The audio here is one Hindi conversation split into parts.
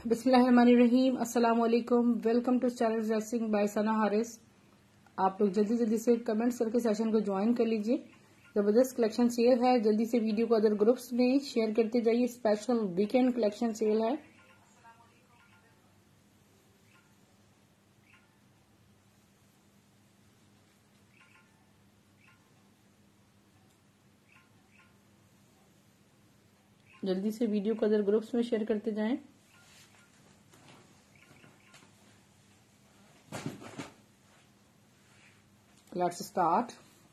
बिस्मिल्लाहिर्रहमानिर्रहीम। अस्सलाम वालेकुम। Welcome to channel dressing by Sana Haris. आप लोग जल्दी जल्दी से कमेंट्स करके सेशन को ज्वाइन कर लीजिए। जबरदस्त कलेक्शन सेल है। जल्दी से वीडियो को अदर ग्रुप्स में शेयर करते जाइए। स्पेशल वीकेंड कलेक्शन सेल है। जल्दी से वीडियो को अदर ग्रुप्स में शेयर करते जाएं। Let's start.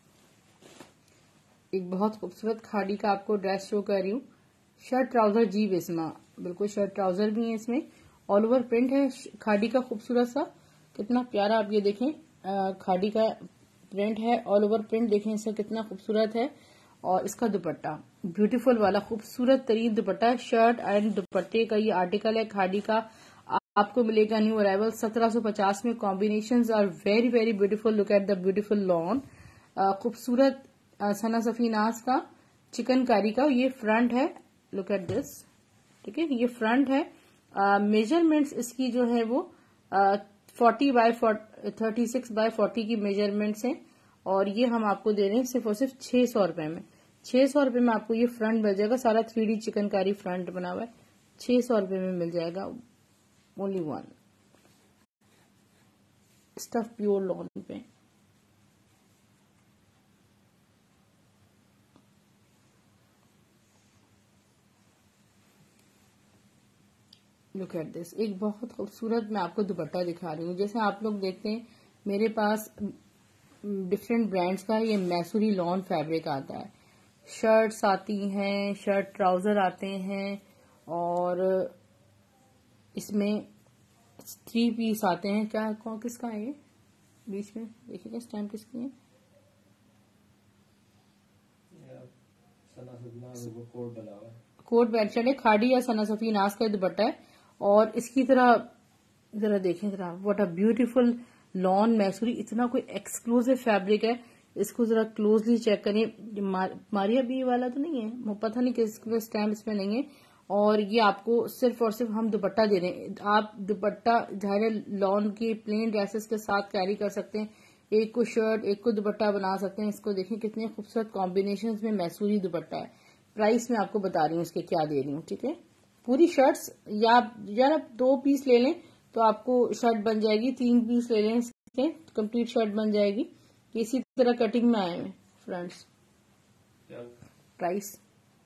एक बहुत खूबसूरत खाड़ी का आपको ड्रेस शो कर रही हूँ। शर्ट ट्राउजर जी इसमें बिल्कुल शर्ट ट्राउजर भी है। इसमें ऑल ओवर प्रिंट है खाड़ी का खूबसूरत सा। कितना प्यारा आप ये देखें, खाड़ी का प्रिंट है। ऑल ओवर प्रिंट देखें इसका कितना खूबसूरत है। और इसका दुपट्टा ब्यूटीफुल वाला खूबसूरत तरीन दुपट्टा। शर्ट एंड दुपट्टे का ये आर्टिकल है खाड़ी का। आपको मिलेगा न्यू अराइवल 1750 में। Combinations are very very beautiful. Look at the beautiful lawn. खूबसूरत सना सफीनास का चिकनकारी का ये फ्रंट है। Look at this. ठीक है, ये फ्रंट है। मेजरमेंट्स इसकी जो है वो 40 बाय 36 बाय 40 की मेजरमेंट्स हैं। और ये हम आपको दे रहे हैं सिर्फ और सिर्फ 600 रुपए में। 600 रुपए में आपको ये फ्रंट मिल जाएगा। सारा 3D चिकनकारी फ्रंट बना हुआ है। 600 रुपए में मिल जाएगा। Only one stuff pure lawn पे। Look at this. एक बहुत खूबसूरत मैं आपको दुपट्टा दिखा रही हूँ। जैसे आप लोग देखते हैं मेरे पास डिफरेंट ब्रांड्स का ये मैसूरी लॉन फैब्रिक आता है। शर्ट्स आती हैं, शर्ट ट्राउजर आते हैं, और इसमें 3 पीस आते हैं। क्या कौन किसका है ये बीच में देखिएगा इस टाइम किसकी है। कोट बेडशीट है खाड़ी या सना सफीनास का दुपट्टा है। और इसकी तरह जरा देखें जरा, what a beautiful lawn Mysuri. इतना कोई एक्सक्लूसिव फैब्रिक है। इसको जरा क्लोजली चेक करें। मारिया बी वाला तो नहीं है, पता नहीं किस स्टैम्प इसमें नहीं है। और ये आपको सिर्फ और सिर्फ हम दुपट्टा दे रहे हैं। आप दुपट्टा झारे लॉन के प्लेन ड्रेसेस के साथ कैरी कर सकते हैं। एक को शर्ट एक को दुपट्टा बना सकते हैं। इसको देखें कितने खूबसूरत कॉम्बिनेशन में मैसूरी दुपट्टा है। प्राइस मैं आपको बता रही हूँ इसके क्या दे रही हूँ। ठीक है, पूरी शर्ट्स या आप 2 पीस ले लें तो आपको शर्ट बन जाएगी। 3 पीस ले लें इसके कंप्लीट शर्ट बन जाएगी। इसी तरह कटिंग में आए हैं फ्रेंड्स। प्राइस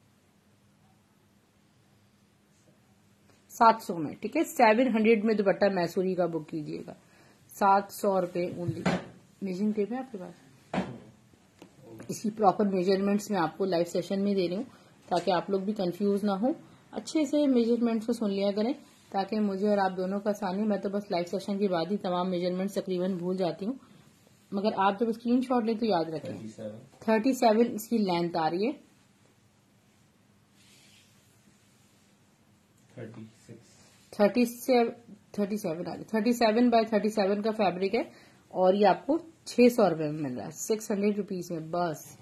700 में। ठीक है, 700 में दुपट्टा मैसूरी का बुक कीजिएगा। 700 रुपए ओनली। मेजरिंग टेप है आपके पास? इसकी प्रॉपर मेजरमेंट्स मैं आपको लाइव सेशन में दे रही हूँ ताकि आप लोग भी कंफ्यूज ना हो। अच्छे से मेजरमेंट्स को सुन लिया करें ताकि मुझे और आप दोनों का आसानी। मैं तो बस लाइव सेशन के बाद ही तमाम मेजरमेंट्स तकरीबन भूल जाती हूँ, मगर आप जब स्क्रीनशॉट लें तो याद रखें। 37 इसकी लेंथ आ रही है। 37 आ रही। 37 बाय 37 का फैब्रिक है। और ये आपको 600 रुपए में मिल रहा है। 600 रुपीज में बस।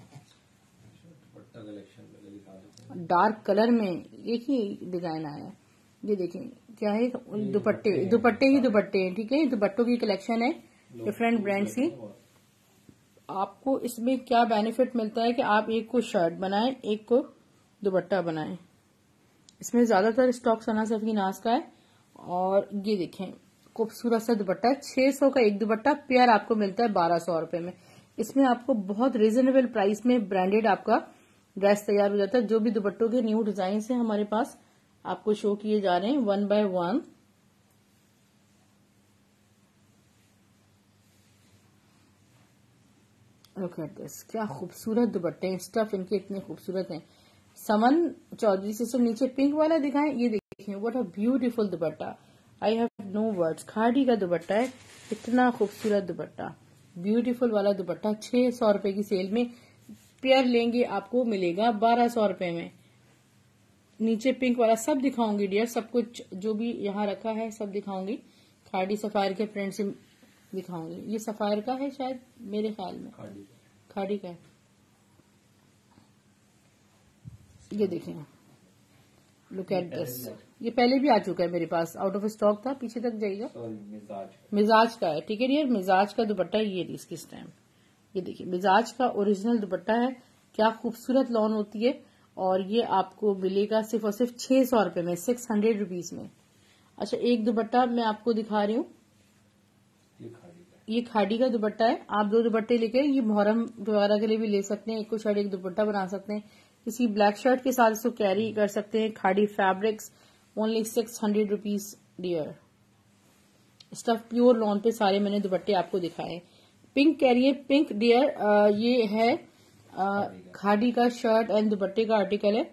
डार्क कलर में एक ही डिजाइन आया है। ये देखें क्या है, दुपट्टे ही दुपट्टे हैं। ठीक है, दुपट्टों की कलेक्शन है डिफरेंट ब्रांड्स की। आपको इसमें क्या बेनिफिट मिलता है कि आप एक को शर्ट बनाएं एक को दुपट्टा बनाएं। इसमें ज्यादातर स्टॉक सना सफीनास का है। और ये देखें खूबसूरत सा दुपट्टा है। 600 का एक दुपट्टा पेयर आपको मिलता है 1200 रुपए में। इसमें आपको बहुत रिजनेबल प्राइस में ब्रांडेड आपका ड्रेस तैयार हो जाता है। जो भी दुपट्टों के न्यू डिजाइन है हमारे पास आपको शो किए जा रहे हैं 1 बाय 1। Look at this. क्या खूबसूरत दुपट्टे हैं। स्टफ इनके इतने खूबसूरत हैं। समन चौधरी से नीचे पिंक वाला दिखाएं। ये देखें what a beautiful dupatta. I have no words. Khaadi का दुपट्टा है। इतना खूबसूरत दुपट्टा, ब्यूटीफुल वाला दुपट्टा। 600 रुपए की सेल में पेयर लेंगे आपको मिलेगा 1200 रुपए में। नीचे पिंक वाला सब दिखाऊंगी डियर। सब कुछ जो भी यहाँ रखा है सब दिखाऊंगी। खाड़ी सफायर के प्रिंट से दिखाऊंगी। ये सफायर का है शायद, मेरे ख्याल में खाड़ी का है। ये देखें लुक एट दिस, ये पहले भी आ चुका है मेरे पास, आउट ऑफ स्टॉक था, पीछे तक जाइएगा। मिजाज का है, ठीक है डियर, मिजाज का दुपट्टा ये इसकी स्टैम्प, ये देखिए मिजाज का ओरिजिनल दुपट्टा है। क्या खूबसूरत लॉन होती है, और ये आपको मिलेगा सिर्फ और सिर्फ 600 रुपए में, 600 रुपीज में। अच्छा, एक दुपट्टा मैं आपको दिखा रही हूँ, ये खाड़ी का दुपट्टा है। आप 2 दुपट्टे लेके ये मुहर्रम वगैरह के लिए भी ले सकते हैं, एक को शर्ट एक दुपट्टा बना सकते हैं, किसी ब्लैक शर्ट के साथ इसको कैरी कर सकते हैं। Khaadi fabrics, only 600 rupees dear. Stuff pure lawn पे सारे मैंने दुपट्टे आपको दिखाए। पिंक कैरियर, पिंक डियर, ये है खाड़ी का शर्ट एंड दुपट्टे का आर्टिकल है,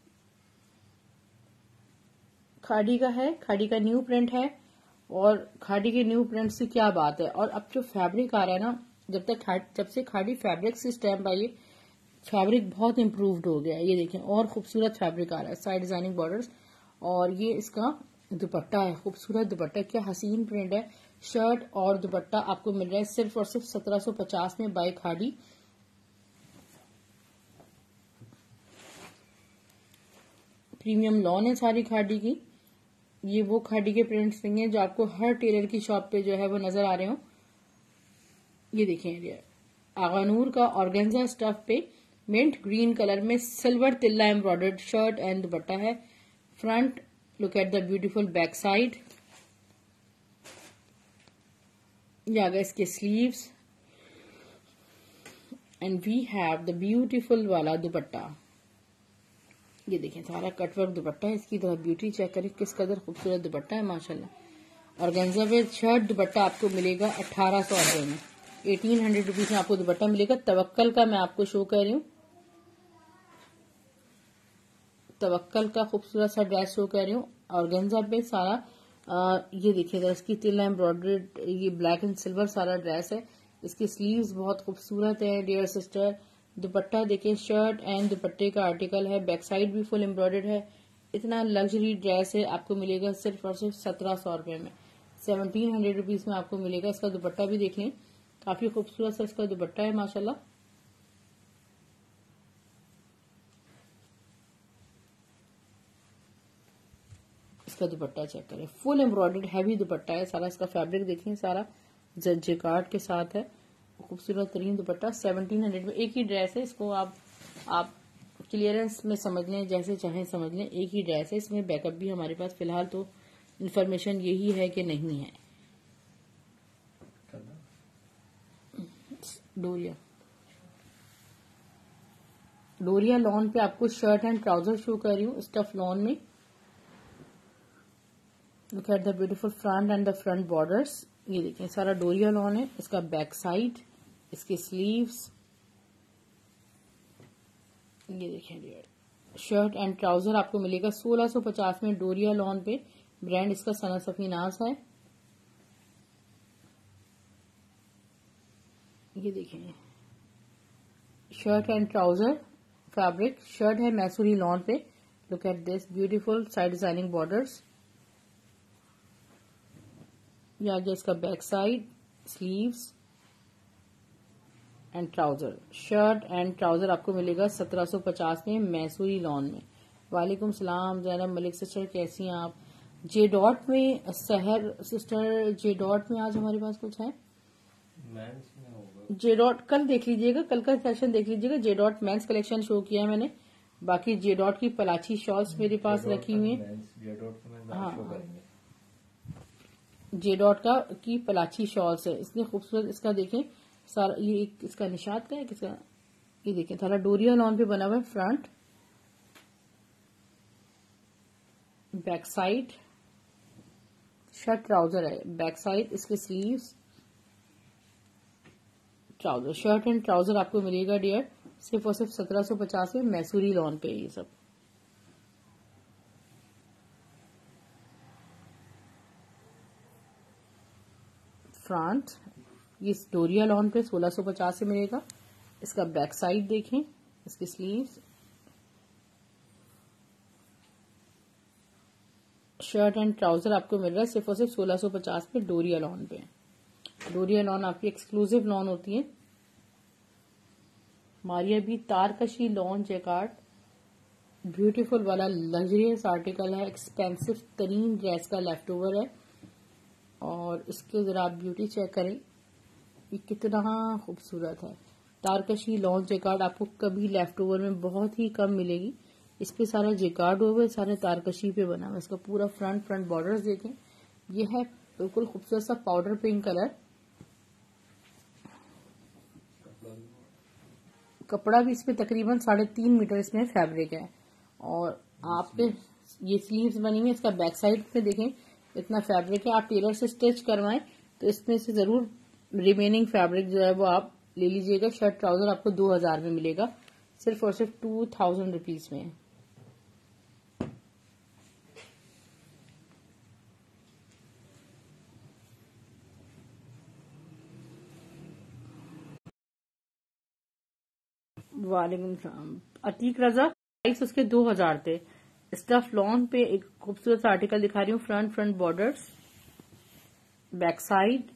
खाड़ी का है, खाड़ी का न्यू प्रिंट है, और खाड़ी के न्यू प्रिंट से क्या बात है। और अब जो फैब्रिक आ रहा है ना, जब से खाड़ी फैब्रिक से स्टैम्प आई है, फैब्रिक बहुत इम्प्रूव्ड हो गया है। ये देखें, और खूबसूरत फैब्रिक आ रहा है, साइड डिजाइनिंग बॉर्डर्स, और ये इसका दुपट्टा है, खूबसूरत दुपट्टा, क्या हसीन प्रिंट है। शर्ट और दुपट्टा आपको मिल रहा है सिर्फ और सिर्फ 1750 में बाय खाड़ी। प्रीमियम लॉन है सारी खाड़ी की। ये वो खाड़ी के प्रिंट्स नहीं है जो आपको हर टेलर की शॉप पे जो है वो नजर आ रहे हो। ये देखिए, आगानूर का ऑर्गेन्जा स्टफ पे मिंट ग्रीन कलर में सिल्वर तिल्ला एम्ब्रॉयडर्ड शर्ट एंड दुपट्टा है। Front, look at the beautiful back side, ये आ गए इसके sleeves, and we have the beautiful वाला दुपट्टा। ये देखें, सारा कटवर्क दुपट्टा है, इसकी तरह ब्यूटी चेक करें किस कदर खूबसूरत दुपट्टा है माशाल्लाह। ऑर्गेन्जा पे शर्ट दुपट्टा आपको मिलेगा 1800 रुपए में, 1800 रुपीज में आपको दुपट्टा मिलेगा। तवक्कल का मैं आपको शो कर रही हूँ, तवक्कल का खूबसूरत सा ड्रेस शो कर रही हूँ। ऑर्गेन्जा पे सारा ये देखिएगा, इसकी तिल एम्ब्रॉयडर्ड, ये ब्लैक एंड सिल्वर सारा ड्रेस है। इसकी स्लीव्स बहुत खूबसूरत है डियर सिस्टर। दुपट्टा देखिए, शर्ट एंड दुपट्टे का आर्टिकल है, बैक साइड भी फुल एम्ब्रॉयडर्ड है। इतना लग्जरी ड्रेस है, आपको मिलेगा सिर्फ और सिर्फ 1700 रुपए में, 1700 रुपीज में आपको मिलेगा। इसका दुपट्टा भी देख लें, काफी खूबसूरत सा इसका दुपट्टा है माशाल्लाह। इसका दुपट्टा चेक करें, फुल एम्ब्रॉयडर्ड हैवी दुपट्टा है सारा। इसका फैब्रिक देखें, सारा जैकार्ड के साथ है, खूबसूरत तरीन दुपट्टा। 1700 में एक ही ड्रेस है, इसको आप क्लियरेंस में समझ लें, जैसे चाहें समझ लें, एक ही ड्रेस है। इसमें बैकअप भी हमारे पास फिलहाल तो इन्फॉर्मेशन यही है कि नहीं है। डोरिया लॉन पे आपको शर्ट एंड ट्राउजर शो कर रही हूँ, स्टफ लॉन में। Look at the beautiful front and the front borders. ये देखें, सारा डोरिया लॉन है। इसका बैक साइड, इसके स्लीव्स, ये देखें डियर, शर्ट एंड ट्राउजर आपको मिलेगा 1650 में डोरिया लॉन पे। ब्रांड इसका सना सफीनाज है। ये देखें, shirt and trouser fabric, shirt है मैसूरी लॉन पे। Look at this beautiful side designing borders. ये आ गया इसका back side, sleeves and trouser. Shirt and trouser आपको मिलेगा 1750 में मैसूरी लॉन में। वालेकुम सलाम जैनब मलिक सिस्टर, कैसी हैं आप? जे डॉट में सहर सिस्टर, जे डॉट में आज हमारे पास कुछ है जे डॉट, कल देख लीजिएगा, कल का सेशन देख लीजिएगा। J dot men's collection show किया है मैंने, बाकी जे डॉट की पलाची शॉल्स मेरे पास रखी हुई है। हाँ, जे डॉट का की पलाची शॉल्स है, इतनी खूबसूरत। इसका देखें सारा, ये एक इसका निशात का है किसका, ये देखें सारा डोरिया लॉन पे बना हुआ है। Front, back side, shirt trouser है, बैक साइड, इसके sleeves, trouser. Shirt and trouser आपको मिलेगा डियर सिर्फ और सिर्फ 1750 में मैसूरी लॉन पे। ये सब फ्रंट, ये डोरिया लॉन पे 1650 से मिलेगा। इसका बैक साइड देखें, इसकी स्लीव्स, शर्ट एंड ट्राउजर आपको मिल रहा है सिर्फ और सिर्फ 1650 में डोरिया लॉन पे। डोरिया लॉन आपकी एक्सक्लूसिव लॉन होती है। मारिया भी तारकशी लॉन जैकार्ड ब्यूटीफुल वाला लग्जरियस आर्टिकल है, एक्सपेंसिव तरीन ड्रेस का लेफ्ट ओवर है। और इसके जरा आप ब्यूटी चेक करें, ये कितना खूबसूरत है। तारकशी लॉन्ग जेकार्ड आपको कभी लेफ्ट ओवर में बहुत ही कम मिलेगी। इस पे सारा जेकार्ड हुआ है, सारे तारकशी पे बना हुआ है। इसका पूरा फ्रंट बॉर्डर्स देखें, ये है बिल्कुल खूबसूरत सा पाउडर पिंक कलर। कपड़ा भी इसमें तकरीबन 3.5 मीटर इसमें फैब्रिक है। और आपके ये स्लीव्स बनी हुई है, इसका बैक साइड पे देखें इतना फैब्रिक है। आप टेलर से स्टिच करवाएं तो इसमें से जरूर रिमेनिंग फैब्रिक जो है वो आप ले लीजिएगा। शर्ट ट्राउजर आपको 2000 में मिलेगा, सिर्फ और सिर्फ 2000 रुपीज में। वालेकुम सलाम। अतीक रजा, प्राइस उसके 2000 थे। स्टफ लॉन पे एक खूबसूरत आर्टिकल दिखा रही हूँ। फ्रंट बॉर्डर्स, बैक साइड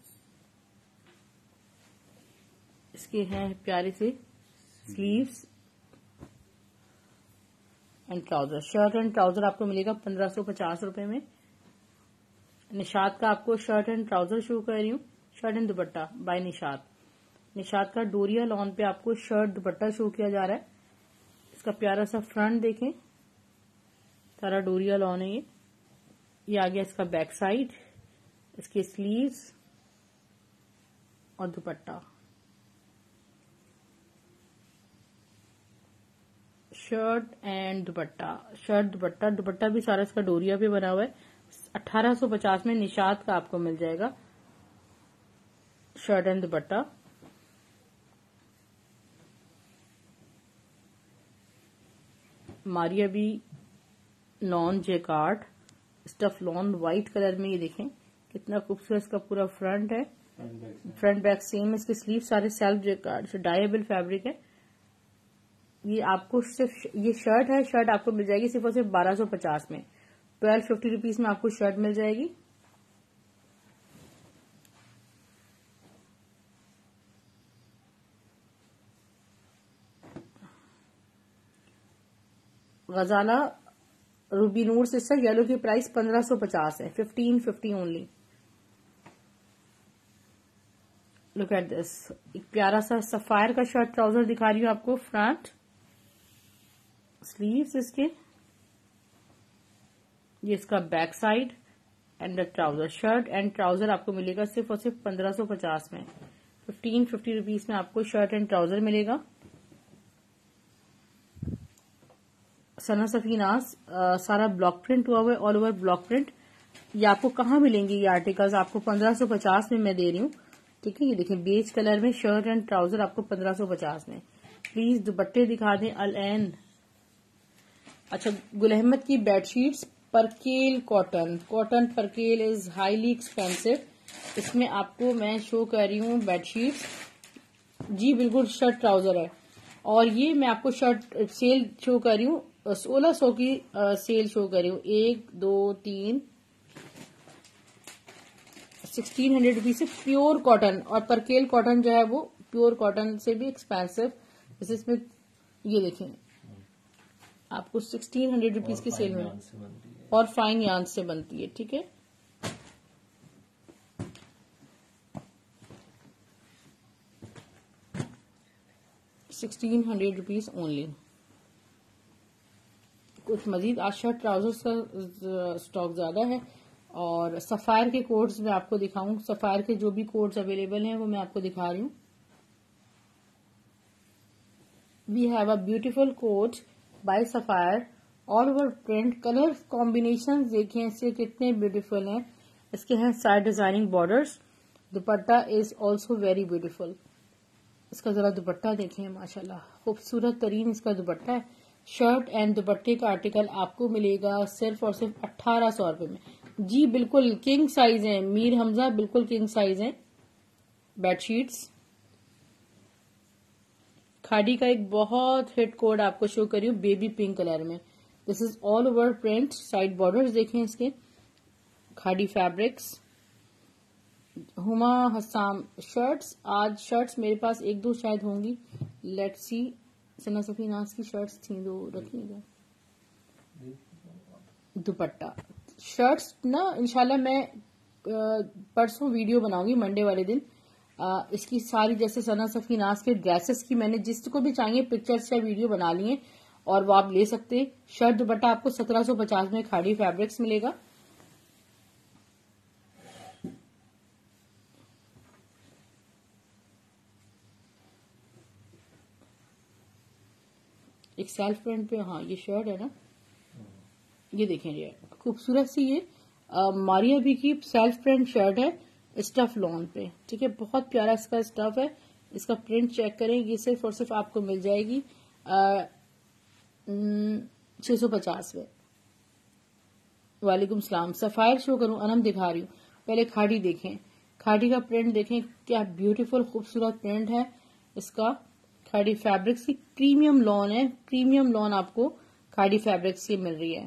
इसके हैं प्यारे से sleeves and trouser. Shirt and trouser आपको मिलेगा 1550 रुपए में। निशात का आपको शर्ट एंड ट्राउजर शो कर रही हूँ, shirt and dupatta by Nishat. Nishat का डोरिया लॉन पे आपको शर्ट दुपट्टा शो किया जा रहा है। इसका प्यारा सा फ्रंट देखें, सारा डोरिया लॉन है ये आ गया इसका बैक साइड, इसके स्लीव्स और dupatta. Shirt and dupatta, shirt dupatta, dupatta भी सारा इसका डोरिया पे बना हुआ है। 1850 में निशात का आपको मिल जाएगा शर्ट एंड दुपट्टा। मारिया भी lawn jacquard stuff lawn white colour में, ये देखें कितना खूबसूरत इसका पूरा फ्रंट है। फ्रंट बैक सेम, इसके स्लीव सारे सेल्फ जेकार्ड से डाइएबल फैब्रिक है। ये आपको सिर्फ ये शर्ट है, शर्ट आपको मिल जाएगी सिर्फ और सिर्फ 1250 में। 1250 रुपीज में आपको शर्ट मिल जाएगी। Ghazala Ruby Noor sister yellow की प्राइस 1550 है, 1550 ओनली। लुक एट दिस, एक प्यारा सा सफायर का शर्ट ट्राउजर दिखा रही हूँ आपको। फ्रंट स्लीव्स इसके, ये इसका back side and the trouser. Shirt and trouser आपको मिलेगा सिर्फ और सिर्फ 1550 में। 1550 रुपीज में आपको शर्ट एंड ट्राउजर मिलेगा। सना सफीनाज सारा ब्लॉक प्रिंट हुआ हुआ है, ऑल ओवर ब्लॉक प्रिंट। ये आपको कहाँ मिलेंगे ये आर्टिकल्स? आपको 1550 में मैं दे रही हूँ, ठीक है। ये देखें बेज कलर में शर्ट एंड ट्राउजर आपको 1550 में। प्लीज दुपट्टे दिखा दें अल एन। अच्छा, गुल अहमद की bedsheets percale cotton, cotton percale is highly expensive. इसमें आपको मैं शो कर रही हूँ बेडशीट्स, जी बिल्कुल शर्ट ट्राउजर है। और ये मैं आपको शर्ट सेल शो कर रही हूँ, 1600 की सेल शो कर रही हूँ। 1 2 3 1600 रुपीज से प्योर कॉटन। और परकेल कॉटन जो है वो प्योर कॉटन से भी एक्सपेंसिव। जैसे इसमें ये देखें आपको 1600 रुपीज की सेल में, और फाइन यान से बनती है, ठीक है। ₹1600 ओनली। कुछ मजीद आज शर्ट ट्राउजर्स का स्टॉक ज्यादा है। और सफायर के कोट्स मैं आपको दिखाऊं, सफायर के जो भी कोट्स अवेलेबल हैं वो मैं आपको दिखा रही हूँ। We have a beautiful coat by sapphire, all over print. Colour combination देखिए इसके कितने ब्यूटीफुल हैं। इसके हैं side designing borders. Dupatta is also very beautiful. इसका जरा दुपट्टा देखें, माशाल्लाह खूबसूरत तरीन इसका दुपट्टा है। शर्ट एंड दुपट्टे का आर्टिकल आपको मिलेगा सिर्फ और सिर्फ 1800 रुपए में। जी बिल्कुल किंग साइज है, मीर हमजा बिल्कुल किंग साइज है। बेडशीट्स खादी का एक बहुत हिट कोड आपको शो करी हूँ बेबी पिंक कलर में। This is all over print. Side borders देखें इसके, खादी फैब्रिक्स। हुमा हसाम शर्ट्स, आज शर्ट्स मेरे पास 1-2 शायद होंगी, लेट्स सी। सना सफीनाज की शर्ट्स थी 2 रखी इधर। दुपट्टा। शर्ट्स ना इंशाल्लाह मैं परसों वीडियो बनाऊंगी मंडे वाले दिन। इसकी सारी जैसे सना सफी नाज के ड्रेसेस की मैंने जिसको भी चाहिए पिक्चर्स या वीडियो बना लिए और वो आप ले सकते हैं। शर्ट दुपट्टा आपको 1750 में खाड़ी फैब्रिक्स मिलेगा। एक सेल्फ प्रिंट पे, हाँ ये शर्ट है ना, ये देखें ये खूबसूरत सी ये मारिया बी की सेल्फ प्रिंट शर्ट है स्टफ लॉन पे, ठीक है। बहुत प्यारा इसका स्टफ है। इसका प्रिंट चेक करें, ये सिर्फ और सिर्फ आपको मिल जाएगी 650 में। वालेकुम सलाम। सफायर शो करूं, अनम दिखा रही हूँ। पहले खाड़ी देखें, खाड़ी का प्रिंट देखें, क्या ब्यूटीफुल खूबसूरत प्रिंट है इसका। खाड़ी फैब्रिक्स की प्रीमियम लॉन है, प्रीमियम लॉन आपको खाड़ी फैब्रिक्स की मिल रही है।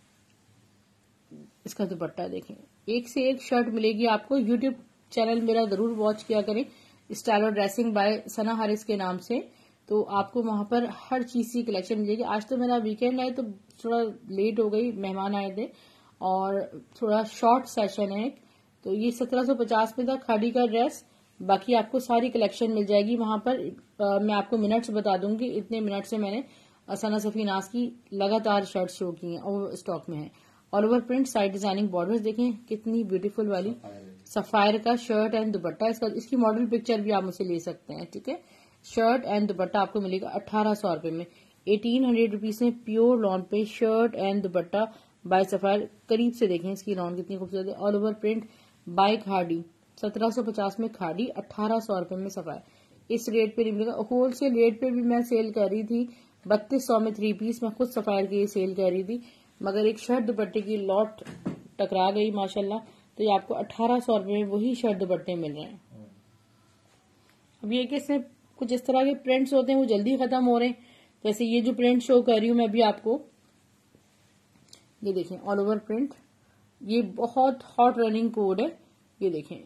इसका दुपट्टा देखें, एक से एक शर्ट मिलेगी आपको। यूट्यूब चैनल मेरा जरूर वॉच किया करें, स्टाइल और ड्रेसिंग बाय सना हारिस के नाम से, तो आपको वहां पर हर चीज की कलेक्शन मिलेगी। आज तो मेरा वीकेंड है तो थोड़ा लेट हो गई, मेहमान आए थे और थोड़ा शॉर्ट सेशन है, तो ये 1750 में था खाड़ी का ड्रेस। बाकी आपको सारी कलेक्शन मिल जाएगी वहां पर। मैं आपको मिनट्स बता दूंगी, इतने मिनट से मैंने सना सफी नाज की लगातार शर्ट शो की हैं और स्टॉक में है। All over print, side designing borders देखें कितनी ब्यूटीफुल वाली सफायर का शर्ट एंड दुपट्टा। इसकी मॉडल पिक्चर भी आप मुझसे ले सकते हैं, ठीक है। शर्ट एंड दुपट्टा आपको मिलेगा 1800 रुपए में। 1800 रुपीज में प्योर लॉन पे shirt and dupatta by sapphire. करीब से देखें इसकी लॉन कितनी खूबसूरत है। ऑल ओवर प्रिंट बाय खाड़ी, 1750 में खाड़ी, 1800 रुपए में सफायर। इस रेट पे नहीं मिलेगा। होलसेल रेट पे भी मैं सेल कर रही थी 3200 में 3 पीस। मैं खुद सफायर की सेल कर रही थी, मगर एक शर्ट दुपट्टे की लॉट टकरा गई माशाल्लाह, तो ये आपको 1800 रुपए में वही शर्ट दुपट्टे मिल रहे हैं। अब ये कि इसमें कुछ इस तरह के प्रिंट्स होते हैं वो जल्दी खत्म हो रहे हैं। जैसे ये जो प्रिंट शो कर रही हूं मैं अभी आपको, ये देखें ऑल ओवर प्रिंट, ये बहुत हॉट रनिंग कोड है। ये देखें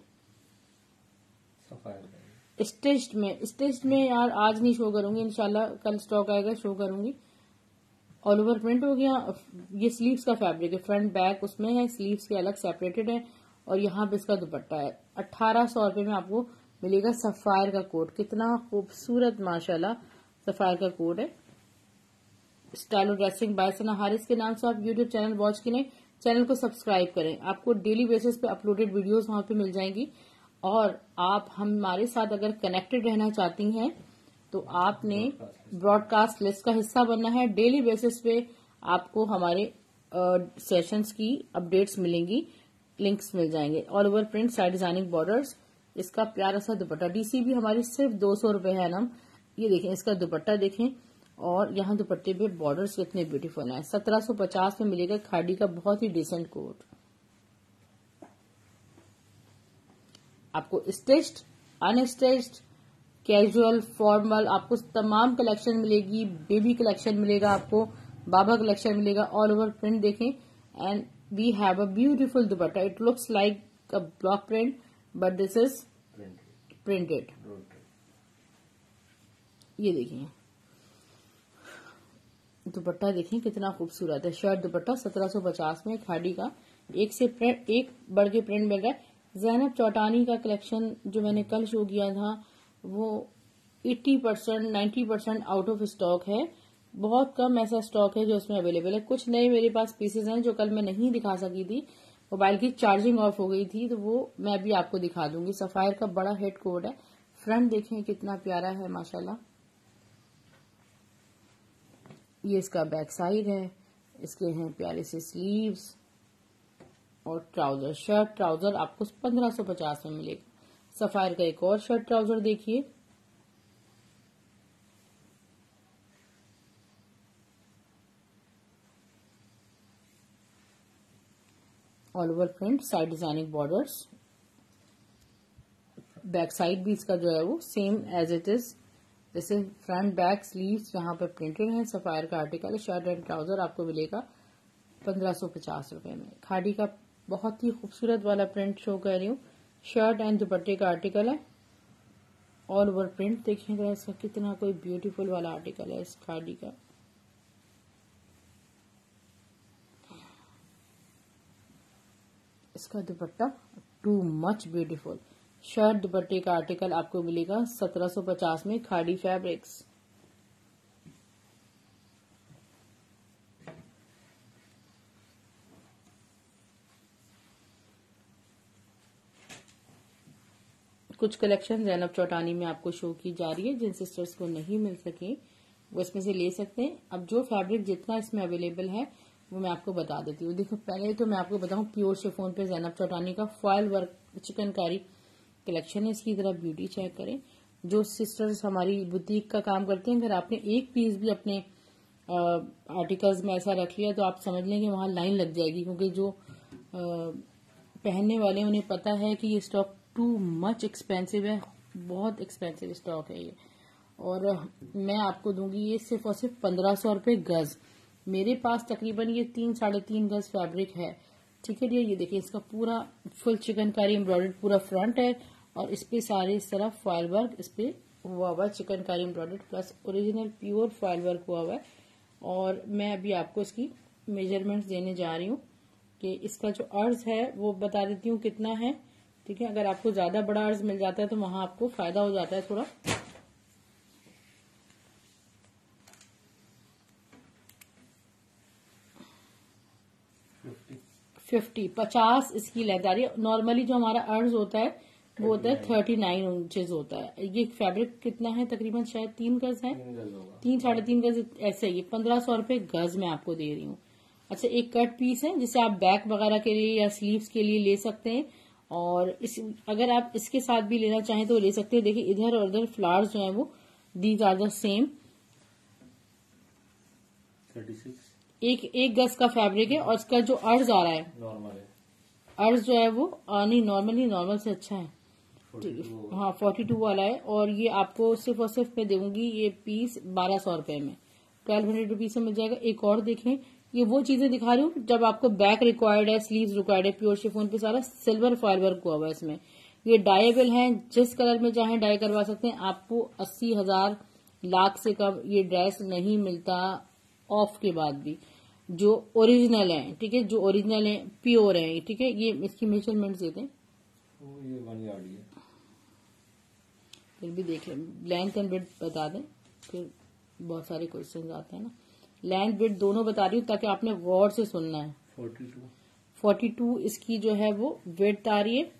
स्टिच्ड में यार आज नहीं शो करूंगी, इंशाल्लाह कल स्टॉक आएगा शो करूंगी। ऑल ओवर प्रिंट हो गया। ये स्लीव्स का फैब्रिक है, फ्रंट बैक उसमें है, स्लीव्स के अलग सेपरेटेड है और यहाँ पे इसका दुपट्टा है। 1800 रुपए में आपको मिलेगा सफायर का कोट। कितना खूबसूरत माशाल्लाह सफायर का कोट है। Style dressing by Sana Haris के नाम से आप यूट्यूब चैनल वॉच करें, चैनल को सब्सक्राइब करें। आपको डेली बेसिस पे अपलोडेड वीडियोस वहां पे मिल जाएंगी। और आप हमारे साथ अगर कनेक्टेड रहना चाहती हैं तो आपने ब्रॉडकास्ट लिस्ट का हिस्सा बनना है। डेली बेसिस पे आपको हमारे सेशंस की अपडेट्स मिलेंगी, लिंक्स मिल जाएंगे। All over print, side designing borders, इसका प्यारा सा दुपट्टा। डीसी भी हमारी सिर्फ 200 रुपए है ना। ये देखें इसका दुपट्टा देखें, और यहाँ दुपट्टे पे बॉर्डर्स कितने ब्यूटीफुल हैं। 1750 में मिलेगा खाड़ी का बहुत ही डिसेंट कोट। आपको स्टिच्ड, अनस्टिच्ड, कैजुअल, फॉर्मल, आपको तमाम कलेक्शन मिलेगी। बेबी कलेक्शन मिलेगा आपको, बाबा कलेक्शन मिलेगा। ऑल ओवर प्रिंट देखें and we have a beautiful dupatta. It looks like a block print but this is printed. ये देखिए दुपट्टा देखें कितना खूबसूरत है। शर्ट दुपट्टा 1750 में खाड़ी का। एक से एक बढ़ के प्रिंट मिल रहा है। ज़ैनब चौटानी का कलेक्शन जो मैंने कल शो किया था वो 80% 90% आउट ऑफ स्टॉक है। बहुत कम ऐसा स्टॉक है जो उसमें अवेलेबल है। कुछ नए मेरे पास पीसेज हैं जो कल मैं नहीं दिखा सकी थी, मोबाइल की चार्जिंग ऑफ हो गई थी, तो वो मैं अभी आपको दिखा दूंगी। सफायर का बड़ा हिट कोड है। फ्रंट देखें कितना प्यारा है माशाल्लाह। ये इसका बैक साइड है, इसके हैं प्यारे से स्लीव्स और ट्राउजर। शर्ट ट्राउजर आपको 1550 में मिलेगा। सफायर का एक और शर्ट ट्राउजर देखिए, all over print, side designing borders. Back side भी इसका जो है वो सेम एज इट इज, जैसे फ्रंट बैक स्लीव्स यहाँ पे प्रिंटेड है। सफायर का आर्टिकल है। शर्ट एंड ट्राउजर आपको मिलेगा 1550 रुपए में। खाड़ी का बहुत ही खूबसूरत वाला प्रिंट शो कर रही हूँ। शर्ट एंड दुपट्टे का आर्टिकल है। ऑल ओवर प्रिंट देखिएगा इसका कितना कोई ब्यूटीफुल वाला आर्टिकल है इस खाड़ी का। इसका dupatta too much beautiful. Shirt दुपट्टे का आर्टिकल आपको मिलेगा 1750 में, खाड़ी फैब्रिक्स। कुछ कलेक्शन ज़ैनब चौटानी में आपको शो की जा रही है, जिन सिस्टर्स को नहीं मिल सके वो इसमें से ले सकते हैं। अब जो फैब्रिक जितना इसमें अवेलेबल है वो मैं आपको बता देती हूँ। देखो पहले तो मैं आपको बताऊं, प्योर शिफॉन पे ज़ैनब चौटानी का फॉयल वर्क चिकनकारी कलेक्शन है। इसकी तरह ब्यूटी चेक करें। जो सिस्टर्स हमारी बुटीक का काम करते हैं, अगर आपने एक पीस भी अपने आर्टिकल्स में ऐसा रख लिया तो आप समझ लें कि वहां लाइन लग जाएगी, क्योंकि जो पहनने वाले उन्हें पता है कि ये स्टॉक टू मच एक्सपेंसिव है, बहुत एक्सपेंसिव स्टॉक है ये। और मैं आपको दूंगी ये सिर्फ और सिर्फ 1500 रुपये गज। मेरे पास तकरीबन ये 3-3.5 गज फैब्रिक है, ठीक है। ये देखिए इसका पूरा फुल चिकनकारी एम्ब्रॉयडर्ड पूरा फ्रंट है, और इस पे सारे इस तरह फॉयल वर्क इस पे हुआ हुआ chikankari embroidered plus original pure foil work हुआ हुआ है। और मैं अभी आपको इसकी मेजरमेंट्स देने जा रही हूँ कि इसका जो अर्ज है वो बता देती हूँ कितना है, ठीक है। अगर आपको ज्यादा बड़ा अर्ज मिल जाता है तो वहां आपको फायदा हो जाता है थोड़ा। 50 इसकी लेंथ आ रही है। नॉर्मली जो हमारा अर्ज होता है वो होता है 39 इंचेस होता है। ये फैब्रिक कितना है, तकरीबन शायद 3 गज है, 3-3.5 गज ऐसे ही। 1500 रुपये गज मैं आपको दे रही हूँ। अच्छा, एक कट पीस है जिसे आप बैक वगैरह के लिए या स्लीव्स के लिए ले सकते हैं, और अगर आप इसके साथ भी लेना चाहें तो ले सकते हैं। देखिए इधर और उधर फ्लावर्स जो है वो दीज आर द सेम। 36 एक गज का फैब्रिक है, और इसका जो अर्ज आ रहा है नॉर्मल है, अर्ज जो है वो नहीं नॉर्मल से अच्छा है, हाँ 42 वाला है। और ये आपको सिर्फ और सिर्फ मैं दूंगी ये पीस 1200 रुपए में, 1200 रुपीज में मिल जाएगा। एक और देखें, ये वो चीजें दिखा रही हूँ जब आपको बैक रिक्वायर्ड है, स्लीव्स रिक्वायर्ड है। प्योर शिफॉन पे सारा सिल्वर फॉयल वर्क हुआ हुआ है इसमें। ये डाइएबल है, जिस कलर में चाहे डाई करवा सकते हैं। आपको 80,000 लाख से कम ये ड्रेस नहीं मिलता ऑफ के बाद भी, जो ओरिजिनल है, ठीक है, जो ओरिजिनल है प्योर है, ठीक है। ये इसकी मेजरमेंट्स देते हैं, ये 1 यार्ड है, फिर भी देख लें। लेंथ एंड विड्थ बता दें, फिर बहुत सारे क्वेश्चन आते हैं ना। लेंथ विड्थ दोनों बता रही हूँ ताकि आपने गौर से सुनना है। 42 इसकी जो है वो विड्थ आ रही है,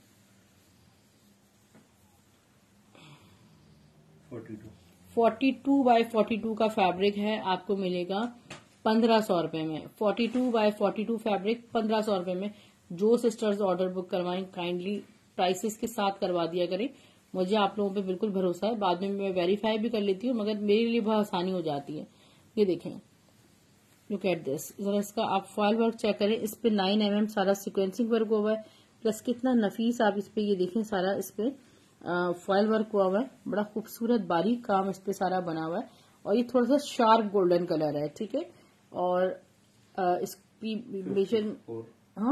42 बाय 42 का फैब्रिक है, आपको मिलेगा 1500 रुपए में। 42 बाय 42 फैब्रिक 1500 रुपए में। जो सिस्टर्स ऑर्डर बुक करवाएं काइंडली प्राइसेस के साथ करवा दिया करें। मुझे आप लोगों पे बिल्कुल भरोसा है, बाद में मैं वेरीफाई भी कर लेती हूँ, मगर मेरे लिए बहुत आसानी हो जाती है। ये देखें, लुक एट दिस, जरा इसका आप फॉयल वर्क चेक करें। इस पे 9 mm सारा सिक्वेंसिंग वर्क हुआ है, प्लस कितना नफीस आप इस पे ये देखें, सारा इस पे फॉयल वर्क हुआ हुआ है। बड़ा खूबसूरत बारीक काम इस पे सारा बना हुआ है, और ये थोड़ा सा शार्प गोल्डन कलर है, ठीक है। और इसकी मेजर हाँ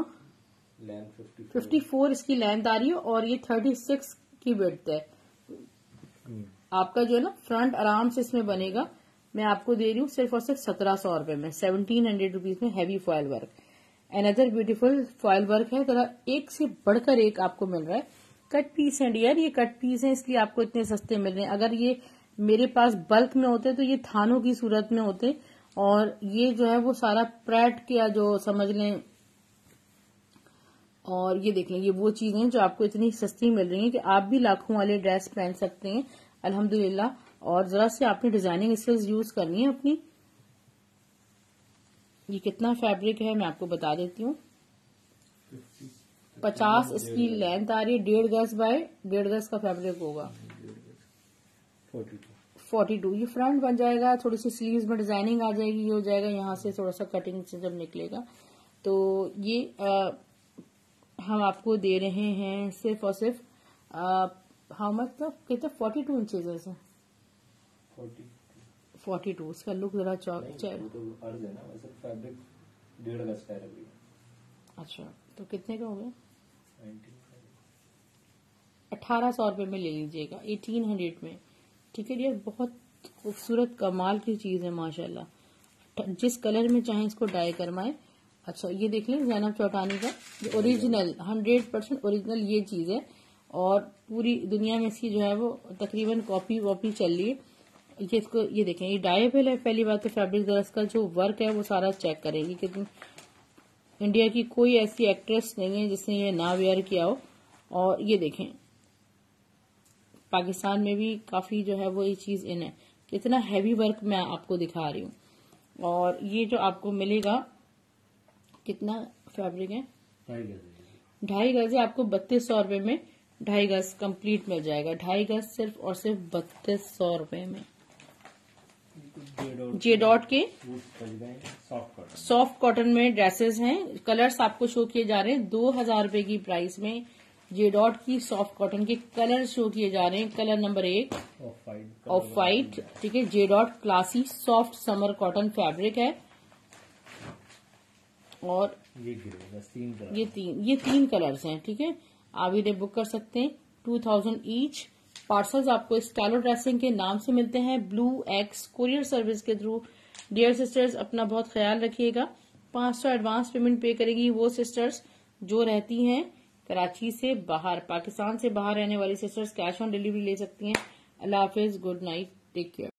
54 इसकी लेंथ आ रही है, और ये 36 की विड्थ है। आपका जो है ना फ्रंट आराम से इसमें बनेगा। मैं आपको दे रही हूँ सिर्फ और सिर्फ 1700 रुपए में, 1700 रुपीज में heavy foil work. Another beautiful foil work है, जरा एक से बढ़कर एक आपको मिल रहा है। कट पीस है डियर, ये कट पीस है इसलिए आपको इतने सस्ते मिल रहे हैं। अगर ये मेरे पास बल्क में होते तो ये थानों की सूरत में होते, और ये जो है वो सारा प्रैट का जो समझ लें। और ये देख लें, ये वो चीजें जो आपको इतनी सस्ती मिल रही हैं कि आप भी लाखों वाले ड्रेस पहन सकते हैं अल्हम्दुलिल्लाह। और जरा से आपने डिजाइनिंग स्किल्स यूज करनी है अपनी। ये कितना फैब्रिक है मैं आपको बता देती हूँ। 50 इसकी लेंथ आ रही है, 1.5 गज बाय 1.5 गज का फैब्रिक होगा। 42 ये फ्रंट बन जाएगा, थोड़ी सी स्लीव्स में डिजाइनिंग आ जाएगी, ये हो जाएगा यहाँ से थोड़ा सा कटिंग से जब निकलेगा। तो ये हम आपको दे रहे हैं सिर्फ और सिर्फ हाउ मच, कितना 42 इंचेस है, 42। इसका लुक जरा फैब्रिक 1.5 गज का है। अच्छा, तो कितने का हो गया? 1800 रुपए में ले लीजिएगा, 1800 में, ठीक है। ये बहुत खूबसूरत कमाल की चीज है माशाल्लाह। जिस कलर में चाहे इसको डाई करवाएं अच्छा ये देख लें जैनब चौटानी का ओरिजिनल 100% ओरिजिनल ये चीज है और पूरी दुनिया में इसकी जो है वो तकरीबन कॉपी वॉपी चल रही है। ये इसको ये देखें ये डायबल है। पहली बात तो फैब्रिक दरअसल का जो वर्क है वो सारा चेक करेंगे क्योंकि इंडिया की कोई ऐसी एक्ट्रेस नहीं है जिसने ये ना वेयर किया हो। और ये देखें पाकिस्तान में भी काफी जो है वो ये चीज इन है। कितना हैवी वर्क मैं आपको दिखा रही हूँ। और ये जो आपको मिलेगा कितना फैब्रिक है 2.5 गज है। आपको 3200 रुपए में 2.5 गज कंप्लीट मिल जाएगा। 2.5 गज सिर्फ और सिर्फ 3200 रुपए में। जे डॉट के सॉफ्ट कॉटन में ड्रेसेस हैं। कलर्स आपको शो किए जा रहे हैं 2000 रुपए की प्राइस में। जे डॉट की सॉफ्ट कॉटन के कलर शो किए जा रहे हैं। कलर नंबर 1 ऑफ वाइट, ठीक है। J dot classy soft summer cotton fabric है। और ये तीन कलर्स हैं, ठीक है। आप इन्हें बुक कर सकते हैं 2000 ईच। पार्सल्स आपको स्टाइलो ड्रेसिंग के नाम से मिलते हैं ब्लू एक्स कोरियर सर्विस के थ्रू। डियर सिस्टर्स अपना बहुत ख्याल रखिएगा। 500 एडवांस पेमेंट पे करेगी वो सिस्टर्स जो रहती हैं कराची से बाहर। पाकिस्तान से बाहर रहने वाली सिस्टर्स कैश ऑन डिलीवरी ले सकती हैं। अल्लाह हाफिज, गुड नाइट, टेक केयर।